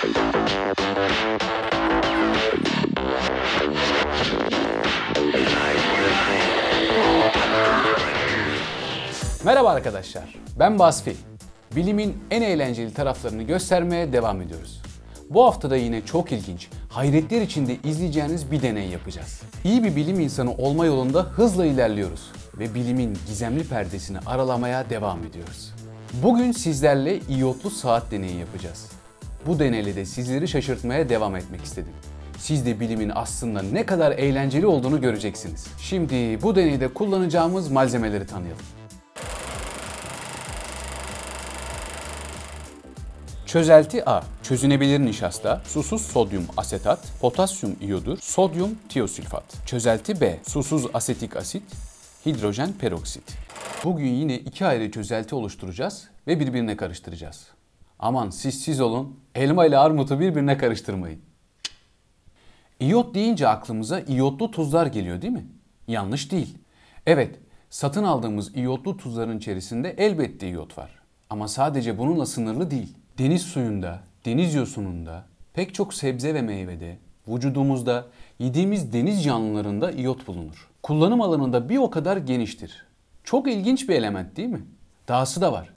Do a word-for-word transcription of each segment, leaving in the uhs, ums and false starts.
Merhaba arkadaşlar, ben Basfi. Bilimin en eğlenceli taraflarını göstermeye devam ediyoruz. Bu hafta da yine çok ilginç, hayretler içinde izleyeceğiniz bir deney yapacağız. İyi bir bilim insanı olma yolunda hızla ilerliyoruz ve bilimin gizemli perdesini aralamaya devam ediyoruz. Bugün sizlerle iyotlu saat deneyi yapacağız. Bu deneyle de sizleri şaşırtmaya devam etmek istedim. Siz de bilimin aslında ne kadar eğlenceli olduğunu göreceksiniz. Şimdi bu deneyde kullanacağımız malzemeleri tanıyalım. Çözelti A, çözünebilir nişasta, susuz sodyum asetat, potasyum iyodür, sodyum tiosülfat. Çözelti B, susuz asetik asit, hidrojen peroksit. Bugün yine iki ayrı çözelti oluşturacağız ve birbirine karıştıracağız. Aman siz siz olun, elma ile armutu birbirine karıştırmayın. İyot deyince aklımıza iyotlu tuzlar geliyor değil mi? Yanlış değil. Evet, satın aldığımız iyotlu tuzların içerisinde elbette iyot var. Ama sadece bununla sınırlı değil. Deniz suyunda, deniz yosununda, pek çok sebze ve meyvede, vücudumuzda, yediğimiz deniz canlılarında iyot bulunur. Kullanım alanında bir o kadar geniştir. Çok ilginç bir element değil mi? Dahası da var.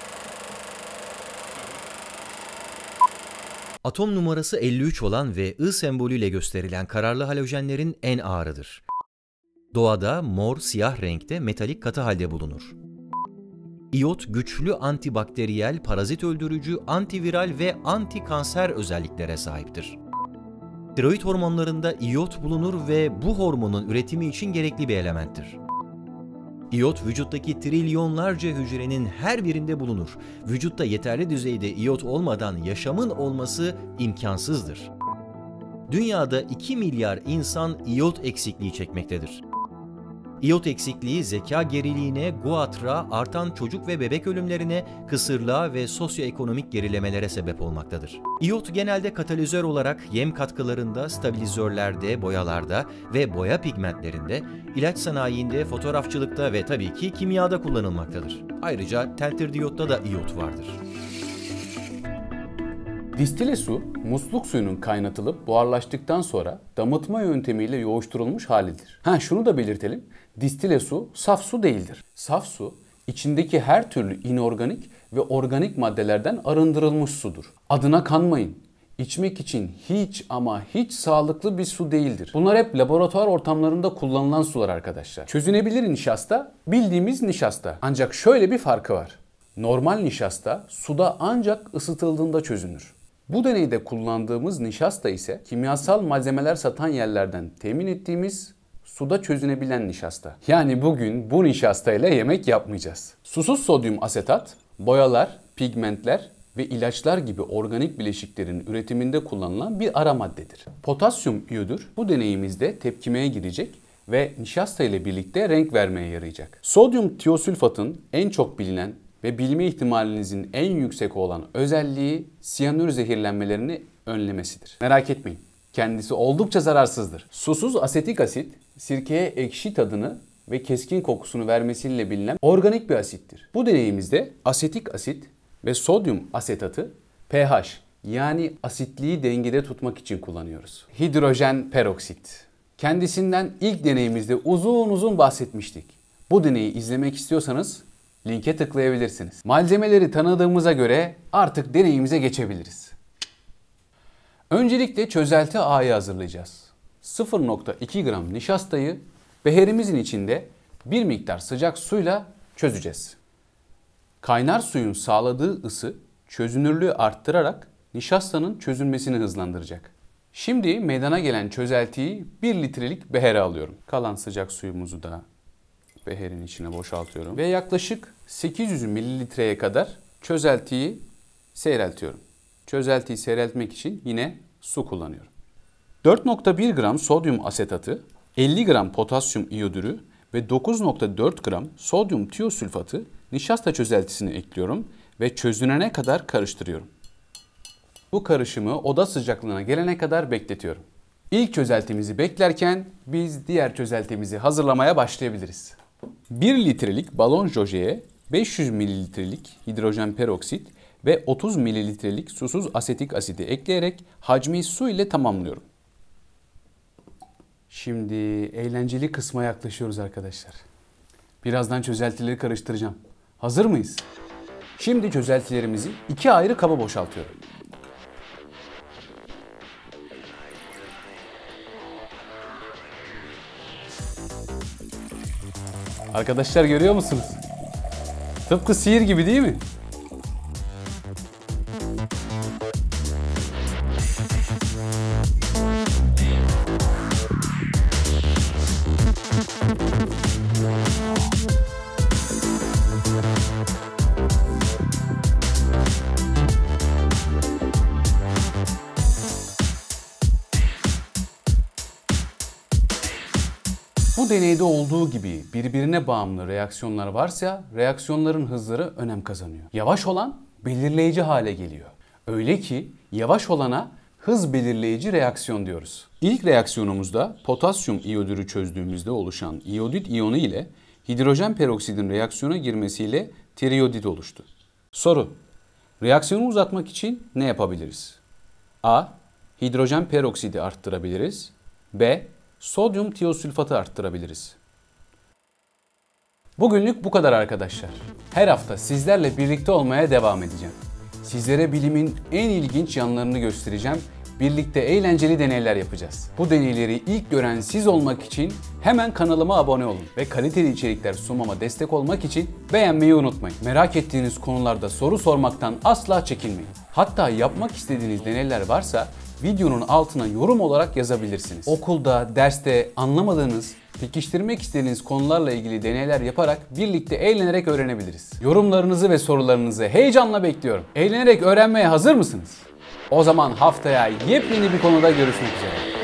Atom numarası elli üç olan ve I sembolüyle gösterilen kararlı halojenlerin en ağırıdır. Doğada mor, siyah renkte metalik katı halde bulunur. İyot güçlü antibakteriyel, parazit öldürücü, antiviral ve antikanser özelliklere sahiptir. Tiroid hormonlarında iyot bulunur ve bu hormonun üretimi için gerekli bir elementtir. İyot vücuttaki trilyonlarca hücrenin her birinde bulunur. Vücutta yeterli düzeyde iyot olmadan yaşamın olması imkansızdır. Dünyada iki milyar insan iyot eksikliği çekmektedir. İyot eksikliği zeka geriliğine, guatra, artan çocuk ve bebek ölümlerine, kısırlığa ve sosyoekonomik gerilemelere sebep olmaktadır. İyot genelde katalizör olarak yem katkılarında, stabilizörlerde, boyalarda ve boya pigmentlerinde, ilaç sanayinde, fotoğrafçılıkta ve tabii ki kimyada kullanılmaktadır. Ayrıca tentirdiyotta da iyot vardır. Distile su, musluk suyunun kaynatılıp buharlaştıktan sonra damıtma yöntemiyle yoğuşturulmuş halidir. Ha şunu da belirtelim, distile su saf su değildir. Saf su, içindeki her türlü inorganik ve organik maddelerden arındırılmış sudur. Adına kanmayın. İçmek için hiç ama hiç sağlıklı bir su değildir. Bunlar hep laboratuvar ortamlarında kullanılan sular arkadaşlar. Çözünebilir nişasta, bildiğimiz nişasta. Ancak şöyle bir farkı var. Normal nişasta suda ancak ısıtıldığında çözünür. Bu deneyde kullandığımız nişasta ise kimyasal malzemeler satan yerlerden temin ettiğimiz suda çözünebilen nişasta. Yani bugün bu nişasta ile yemek yapmayacağız. Susuz sodyum asetat, boyalar, pigmentler ve ilaçlar gibi organik bileşiklerin üretiminde kullanılan bir ara maddedir. Potasyum iyodür bu deneyimizde tepkimeye girecek ve nişasta ile birlikte renk vermeye yarayacak. Sodyum tiosülfatın en çok bilinen ve bilme ihtimalinizin en yüksek olan özelliği siyanür zehirlenmelerini önlemesidir. Merak etmeyin, kendisi oldukça zararsızdır. Susuz asetik asit, sirkeye ekşi tadını ve keskin kokusunu vermesiyle bilinen organik bir asittir. Bu deneyimizde asetik asit ve sodyum asetatı pH yani asitliği dengede tutmak için kullanıyoruz. Hidrojen peroksit. Kendisinden ilk deneyimizde uzun uzun bahsetmiştik. Bu deneyi izlemek istiyorsanız linke tıklayabilirsiniz. Malzemeleri tanıdığımıza göre artık deneyimize geçebiliriz. Öncelikle çözelti A'yı hazırlayacağız. sıfır nokta iki gram nişastayı beherimizin içinde bir miktar sıcak suyla çözeceğiz. Kaynar suyun sağladığı ısı çözünürlüğü arttırarak nişastanın çözünmesini hızlandıracak. Şimdi meydana gelen çözeltiyi bir litrelik behere alıyorum. Kalan sıcak suyumuzu da beherin içine boşaltıyorum ve yaklaşık sekiz yüz mililitreye kadar çözeltiyi seyreltiyorum. Çözeltiyi seyreltmek için yine su kullanıyorum. dört nokta bir gram sodyum asetatı, elli gram potasyum iyodürü ve dokuz nokta dört gram sodyum tiosülfatı nişasta çözeltisine ekliyorum ve çözünene kadar karıştırıyorum. Bu karışımı oda sıcaklığına gelene kadar bekletiyorum. İlk çözeltimizi beklerken biz diğer çözeltimizi hazırlamaya başlayabiliriz. bir litrelik balon jojeye beş yüz mililitrelik hidrojen peroksit ve otuz mililitrelik susuz asetik asidi ekleyerek hacmi su ile tamamlıyorum. Şimdi eğlenceli kısma yaklaşıyoruz arkadaşlar. Birazdan çözeltileri karıştıracağım. Hazır mıyız? Şimdi çözeltilerimizi iki ayrı kaba boşaltıyorum. Arkadaşlar görüyor musunuz? Tıpkı sihir gibi değil mi? Bu deneyde olduğu gibi birbirine bağımlı reaksiyonlar varsa reaksiyonların hızları önem kazanıyor. Yavaş olan belirleyici hale geliyor. Öyle ki yavaş olana hız belirleyici reaksiyon diyoruz. İlk reaksiyonumuzda potasyum iyodürü çözdüğümüzde oluşan iyodit iyonu ile hidrojen peroksidin reaksiyona girmesiyle triyodit oluştu. Soru: reaksiyonu uzatmak için ne yapabiliriz? A. Hidrojen peroksidi arttırabiliriz. B. Sodyum tiosülfatı arttırabiliriz. Bugünlük bu kadar arkadaşlar. Her hafta sizlerle birlikte olmaya devam edeceğim. Sizlere bilimin en ilginç yanlarını göstereceğim. Birlikte eğlenceli deneyler yapacağız. Bu deneyleri ilk gören siz olmak için hemen kanalıma abone olun ve kaliteli içerikler sunmama destek olmak için beğenmeyi unutmayın. Merak ettiğiniz konularda soru sormaktan asla çekinmeyin. Hatta yapmak istediğiniz deneyler varsa videonun altına yorum olarak yazabilirsiniz. Okulda, derste anlamadığınız, pekiştirmek istediğiniz konularla ilgili deneyler yaparak birlikte eğlenerek öğrenebiliriz. Yorumlarınızı ve sorularınızı heyecanla bekliyorum. Eğlenerek öğrenmeye hazır mısınız? O zaman haftaya yepyeni bir konuda görüşmek üzere.